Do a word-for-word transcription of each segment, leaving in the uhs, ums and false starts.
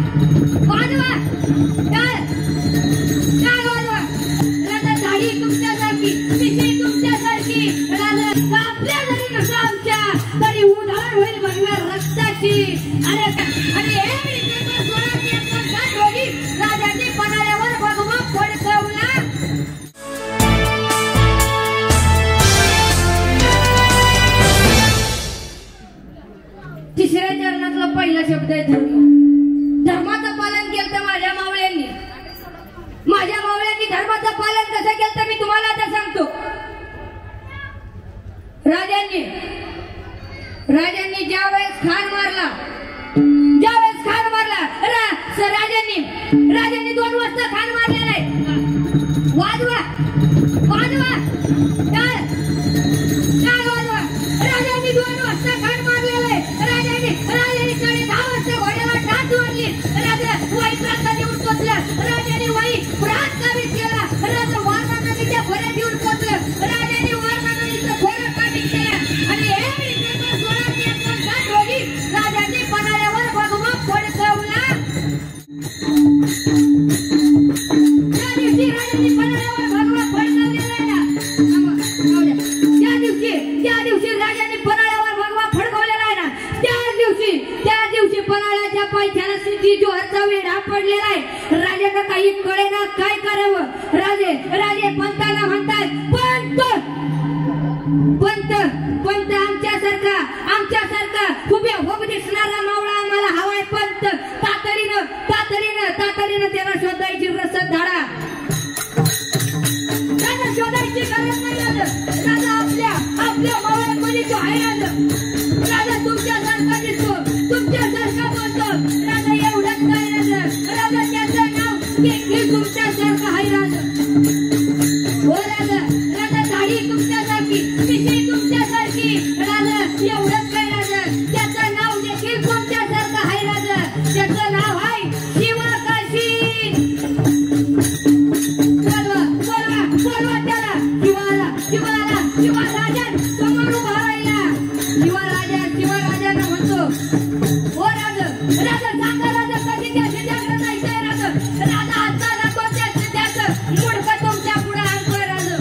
वाजवा टाळ टाळ वाजवा राजा झाडी तुमच्यासारखी पिशवी तुमच्यासारखी राजा कापल्या जरी नसा आमच्या तरी उधार होईल भगव्या रक्ताची अरे अरे एवढी पेपर सोडाची संसार होगी राजाची पणाऱ्यावर भगवा फडकवला तिसऱ्या चरणातला पहिला शब्द आहे धर्म धर्माचं पालन केलं तर माझ्या मावळ्यांनी माझ्या मावळ्यांनी धर्माचं पालन कसं केलं तर मी तुम्हाला आता सांगतो राजांनी राजांनी ज्या वेळेस खान मारला ज्या वेळेस खान मारला राजांनी राजांनी दोन वाजता खान मारलेला आहे वाजवा वाजवा टाळ टाळ वाजवा राजांनी दोन वाजता खान मारलेला आहे राजांनी राजांनी साडे दहा वाजता घोड्याला टाच ओढली राजा वाई प्रांतात येऊन पोचला राजांनी वाई प्रांत काबीज केला राजा वारणा नदीच्या खोऱ्यात येऊन पोचलं राजांनी वारणा नदीचं खोरं काबीज केलं आणि एवढी पेपर सोळाची एकदम साठ रोगी राजांनी पणाऱ्यावर भगवा फडकवला त्या दिवशी राजांनी पणाऱ्यावर भगवा फडकवलेला आहे ना त्या दिवशी त्या दिवशी राजांनी पणाऱ्यावर भगवा फडकवलेला आहे ना त्या दिवशी त्या दिवशी पणाळ्याच्या पायथ्याला सिद्धी जोहरचा वेढा पडलेला आहे राजाला काही कळेना काय करावं राजे राजे पंताला म्हणतात पंत पंत पंत आमच्यासारखा आमच्यासारखा उभ्या होब दिसणारा मावळा आम्हाला हवाय पंत तातडीनं तातडीनं तातडीनं त्याला शोधायची रसद धाडा त्याला शोधायची गरज नाही राजा आपल्या आपल्या मावळ्यांमध्ये तो आहे राजा राजा तुमच्यासारखा दिसतो तुमच्यासारखा बोलतो राजा एवढंच काय राजा राजा त्याचं नाव देखील तुमच्यासारखं आहे राजा हो राजा राजा दाढी तुमच्यासारखी पिशवी तुमच्यासारखी राजा एवढंच काय राजा त्याचं नाव देखील तुमच्यासारखं आहे राजा त्याचं नाव आहे शिवकाशी बोलवा बोलवा बोलवा त्याला शिवाला शिवाला शिवा राजा समोर उभा राहिला शिवा राजा शिवा राजांना म्हणतो हो राजा राजा सांगा राजा कधी त्या सिद्धाकडे जायचंय राजा राजा आता जातो त्या सिद्धाचं मुडकं तुमच्या पुढे आणतोय राजा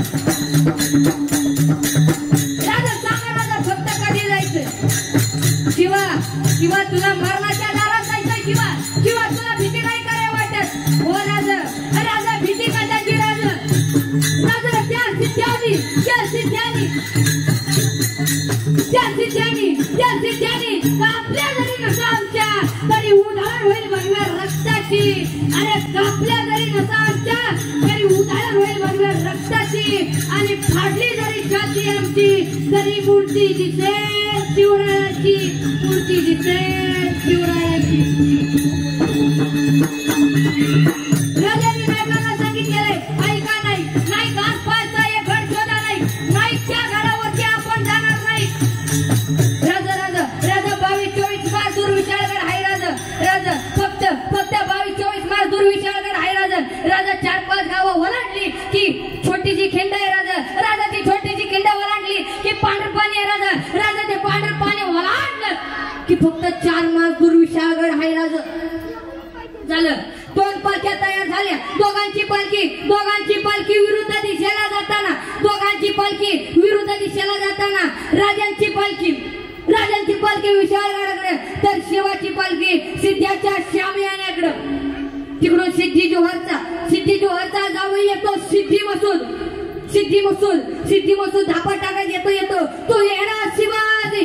राजा सांगा राजा फक्त कधी जायचंय शिवा शिवा तुला मरणाच्या दारात जायचंय शिवा शिवा तुला भीती नाही करायला वाटत हो राजा राजा भीती कशाची राजा राजा त्या सिद्धानी त्या सिद्धानी त्या सिद्धानी त्या सिद्धानी कापल्या जरी नसा आमच्या तरी उधार होईल भगव्या रक्ताची अरे कापल्या जरी नसा आमच्या तरी उधार होईल भगव्या रक्ताची आणि फाडली जरी छाती आमची तरी मूर्ती दिसेल शिवरायाची मूर्ती दिसेल शिवरायाची राजांनी नायकांना सांगितलेलंय ऐका नाही नाही घास पाहायचा एक घड शोधा नाही नाईकच्या घरावरती आपण जाणार नाही राजा राजा राजा बावीस चोवीस मार्च दुर्विशाळगड आहे राजा राजा फक्त फक्त बावीस चोवीस मार्च दुर्विशाळगड आहे राजा राजा चार पाच गावं ओलांडली की छोटीशी खिंड आहे राजा राजा ती छोटीशी खिंड ओलांडली की पांढर पाणी आहे राजा राजा ते पांढर पाणी ओलांडलं की फक्त चार मार्च दुर्विशाळगड आहे राजा झालं दोन पालख्या तयार झाल्या दोघांची पालखी दोघांची पालखी विरुद्ध दिशेला जाताना दोघांची पालखी विरुद्ध दिशेला जाताना राजांची पालखी राजांची पालखी विशाळगडाकडे तर शिवाची पालखी सिद्ध्याच्या श्यामयानाकडे तिकडून सिद्धी जोहरचा सिद्धी जोहरचा जावई येतो सिद्धी मसूद सिद्धी मसूद सिद्धी मसूद धापा टाकत येतो येतो तो येणार शिवाजी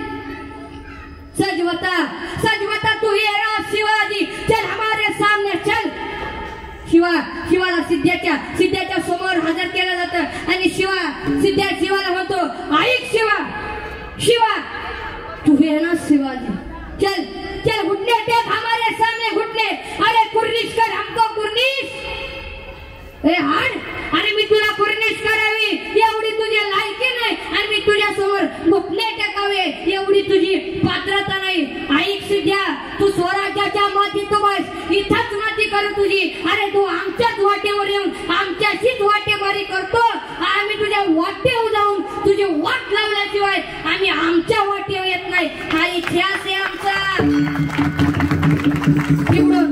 सजवता सजवता तू येणार शिवाजी चल हमारे सामने चल शिवा शिवाला सिद्ध्याच्या सिद्ध्याच्या समोर हजर केलं जातं आणि शिवा सिद्ध्या शिवाला म्हणतो ऐक शिवा शिवा तू येणार शिवाजी चल चल घुटने टेक हमारे सामने घुटने अरे कुर्निश कर हमको कुर्निश अरे हाड अरे मी तुला कुर्निश करावी एवढी तुझी लायकी नाही आणि मी तुझ्या समोर घुटने टेकावे एवढी तुझी पात्रता नाही ऐक सिद्ध्या तू स्वराज्याच्या मातीत बस इथंच माती कर तुझी अरे तू आमच्याच वाटेवर येऊन आमच्याशीच वाटेमारी करतो आम्ही तुझ्या वाटेवर जाऊन तुझी वाट लावल्याशिवाय आम्ही आमच्या वाटेवर येत नाही हा इतिहास आहे आमचा.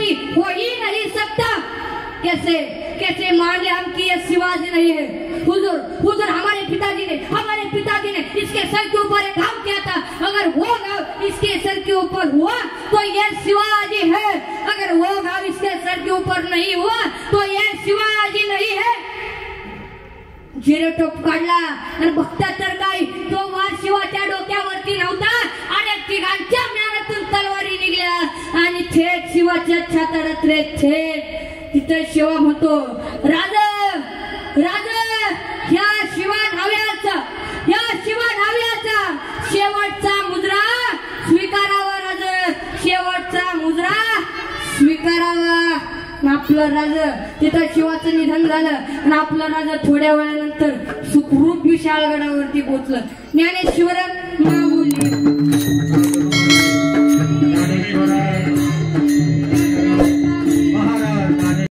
शिवाजी हो ही नहीं सकता। कैसे कैसे मान ले हम कि ये शिवाजी नहीं है। हुजूर हुजूर हमारे पिताजी ने हमारे पिताजी ने इसके सर के ऊपर एक घाव किया था। अगर वो घाव इसके सर के ऊपर हुआ तो ये शिवाजी है, अगर वो घाव इसके सर के ऊपर नहीं हुआ तो ये शिवाजी नहीं है। जिरेटोप काढला आणि बघता तर काय तो वार शिवाच्या डोक्यावरती नव्हता आणि तिघांच्या म्यानातून तलवारी निघल्या आणि थेट शिवाच्या छातारात रे थेट तिथे शिवा म्हणतो राजा राजा ह्या शिवा नाव्याचा ह्या शिवा नाव्याचा शेवटचा मुद्रा स्वीकारावा राजा, शेवटचा मुद्रा स्वीकारावा। आपलं राजा तिथं शिवाचं निधन झालं आणि आपलं राजा थोड्या वेळानंतर सुखरूप विशाळगडावरती पोहोचलं। ज्ञानेश्वर